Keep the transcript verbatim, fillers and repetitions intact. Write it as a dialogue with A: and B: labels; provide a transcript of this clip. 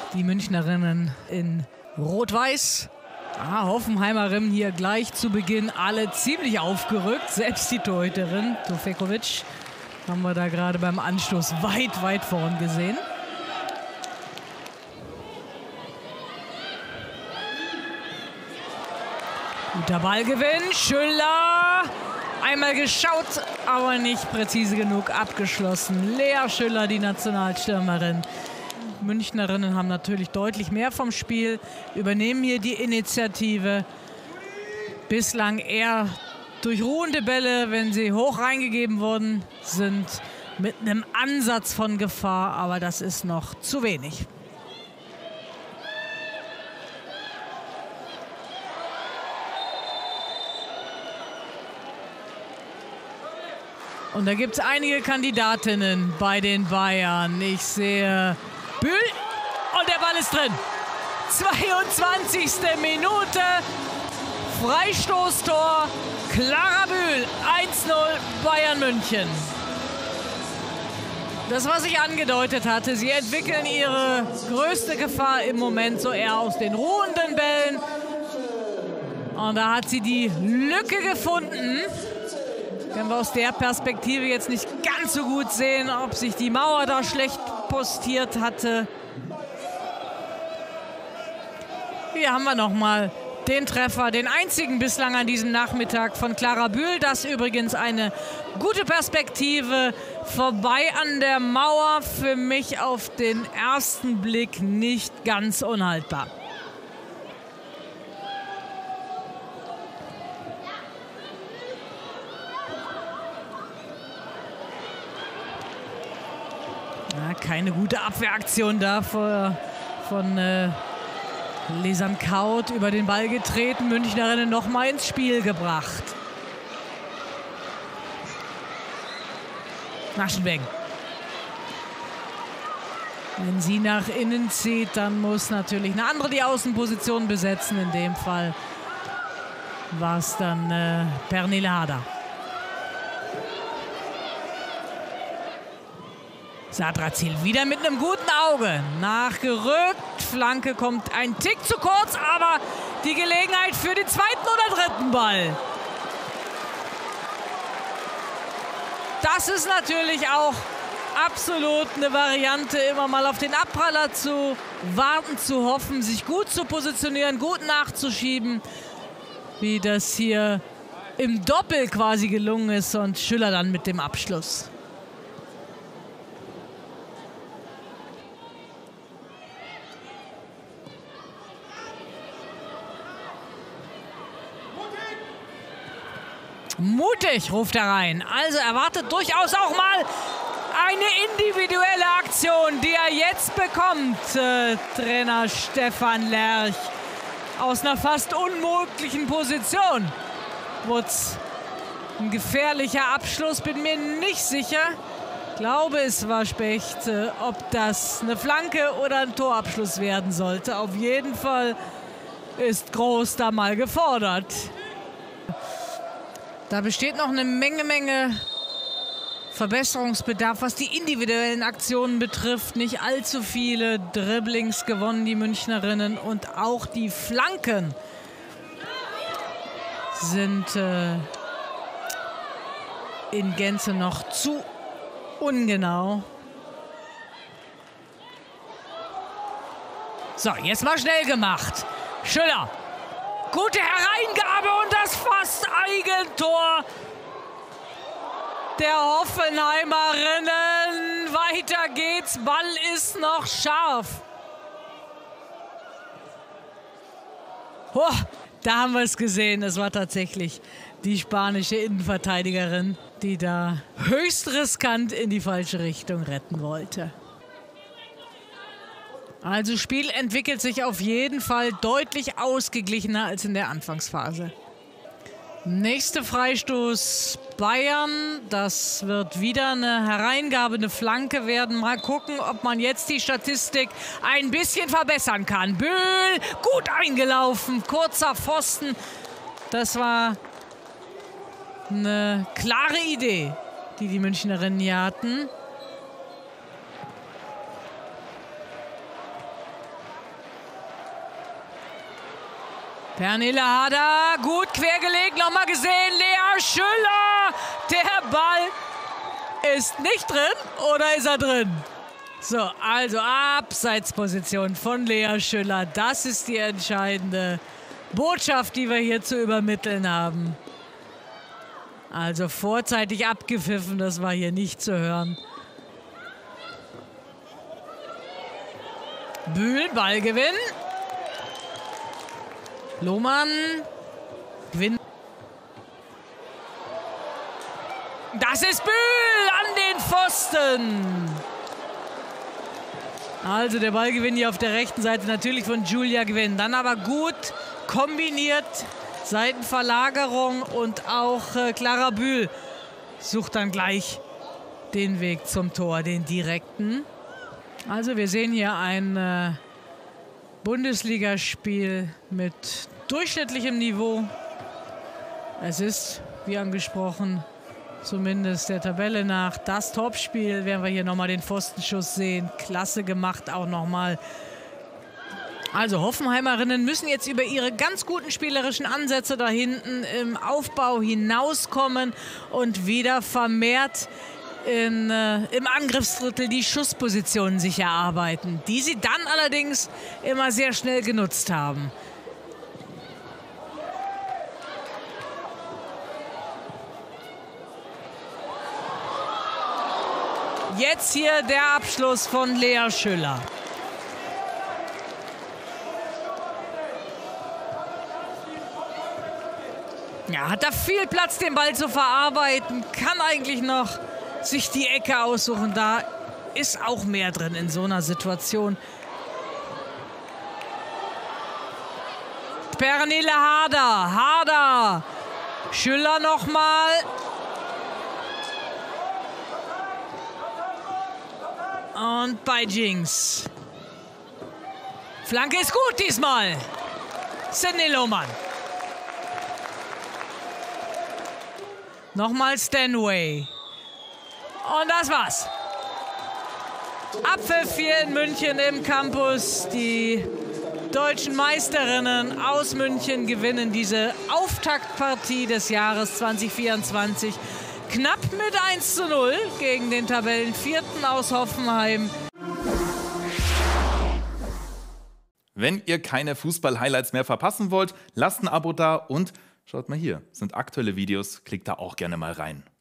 A: Die Münchnerinnen in Rot-Weiß. Ah, Hoffenheimerinnen hier gleich zu Beginn alle ziemlich aufgerückt. Selbst die Torhüterin, Tufekovic, haben wir da gerade beim Anstoß weit, weit vorn gesehen. Guter Ballgewinn, Schüller. Einmal geschaut, aber nicht präzise genug abgeschlossen. Lea Schüller, die Nationalstürmerin. Münchnerinnen haben natürlich deutlich mehr vom Spiel, übernehmen hier die Initiative. Bislang eher durch ruhende Bälle, wenn sie hoch reingegeben worden sind, mit einem Ansatz von Gefahr, aber das ist noch zu wenig. Und da gibt es einige Kandidatinnen bei den Bayern. Ich sehe Bühl und der Ball ist drin. zweiundzwanzigste Minute, Freistoßtor, Clara Bühl, eins null Bayern München. Das, was ich angedeutet hatte, sie entwickeln ihre größte Gefahr im Moment so eher aus den ruhenden Bällen. Und da hat sie die Lücke gefunden. Können wir aus der Perspektive jetzt nicht ganz so gut sehen, ob sich die Mauer da schlecht postiert hatte. Hier haben wir noch mal den Treffer, den einzigen bislang an diesem Nachmittag von Clara Bühl. Das übrigens eine gute Perspektive. Vorbei an der Mauer, für mich auf den ersten Blick nicht ganz unhaltbar. Ja, keine gute Abwehraktion da von, von äh, Lesam Kaut, über den Ball getreten. Münchnerinnen noch mal ins Spiel gebracht. Naschenweg. Wenn sie nach innen zieht, dann muss natürlich eine andere die Außenposition besetzen. In dem Fall war es dann äh, Pernille Harder. Sadrazil wieder mit einem guten Auge. Nachgerückt. Flanke kommt ein Tick zu kurz, aber die Gelegenheit für den zweiten oder dritten Ball. Das ist natürlich auch absolut eine Variante, immer mal auf den Abpraller zu warten, zu hoffen, sich gut zu positionieren, gut nachzuschieben. Wie das hier im Doppel quasi gelungen ist und Schüller dann mit dem Abschluss. Mutig, ruft er rein. Also erwartet durchaus auch mal eine individuelle Aktion, die er jetzt bekommt. Äh, Trainer Stefan Lerch. Aus einer fast unmöglichen Position. Wutz. Ein gefährlicher Abschluss, bin mir nicht sicher. Ich glaube, es war Specht, äh, ob das eine Flanke oder ein Torabschluss werden sollte. Auf jeden Fall ist Groß da mal gefordert. Da besteht noch eine Menge, Menge Verbesserungsbedarf, was die individuellen Aktionen betrifft. Nicht allzu viele Dribblings gewonnen, die Münchnerinnen. Und auch die Flanken sind äh, in Gänze noch zu ungenau. So, jetzt mal schnell gemacht. Schüller. Gute Hereingabe und das fast Eigentor der Hoffenheimerinnen. Weiter geht's, Ball ist noch scharf. Oh, da haben wir es gesehen. Es war tatsächlich die spanische Innenverteidigerin, die da höchst riskant in die falsche Richtung retten wollte. Also Spiel entwickelt sich auf jeden Fall deutlich ausgeglichener als in der Anfangsphase. Nächste Freistoß Bayern. Das wird wieder eine Hereingabe, eine Flanke werden. Mal gucken, ob man jetzt die Statistik ein bisschen verbessern kann. Bühl, gut eingelaufen, kurzer Pfosten. Das war eine klare Idee, die die Münchnerinnen hier hatten. Pernille Harder, gut quergelegt, nochmal gesehen, Lea Schüller. Der Ball ist nicht drin oder ist er drin? So, also Abseitsposition von Lea Schüller. Das ist die entscheidende Botschaft, die wir hier zu übermitteln haben. Also vorzeitig abgepfiffen, das war hier nicht zu hören. Bühl, Ballgewinn. Lohmann, Gewinn. Das ist Bühl an den Pfosten. Also der Ballgewinn hier auf der rechten Seite natürlich von Julia Gwinn. Dann aber gut kombiniert. Seitenverlagerung und auch äh, Clara Bühl sucht dann gleich den Weg zum Tor, den direkten. Also wir sehen hier ein äh, Bundesligaspiel mit durchschnittlichem Niveau. Es ist, wie angesprochen, zumindest der Tabelle nach, das Topspiel. Werden wir hier nochmal den Pfostenschuss sehen. Klasse gemacht auch nochmal. Also Hoffenheimerinnen müssen jetzt über ihre ganz guten spielerischen Ansätze da hinten im Aufbau hinauskommen und wieder vermehrt in, äh, im Angriffsdrittel die Schusspositionen sich erarbeiten, die sie dann allerdings immer sehr schnell genutzt haben. Jetzt hier der Abschluss von Lea Schüller. Ja, hat da viel Platz, den Ball zu verarbeiten. Kann eigentlich noch sich die Ecke aussuchen. Da ist auch mehr drin in so einer Situation. Pernille Harder. Harder. Schüller nochmal. Und bei Jinx. Flanke ist gut diesmal. Sydney Lohmann. Nochmal Stanway. Und das war's. Abpfiff hier in München im Campus. Die deutschen Meisterinnen aus München gewinnen diese Auftaktpartie des Jahres zwanzig vierundzwanzig. Knapp mit eins zu null gegen den Tabellenvierten aus Hoffenheim.
B: Wenn ihr keine Fußball-Highlights mehr verpassen wollt, lasst ein Abo da und schaut mal hier, sind aktuelle Videos, klickt da auch gerne mal rein.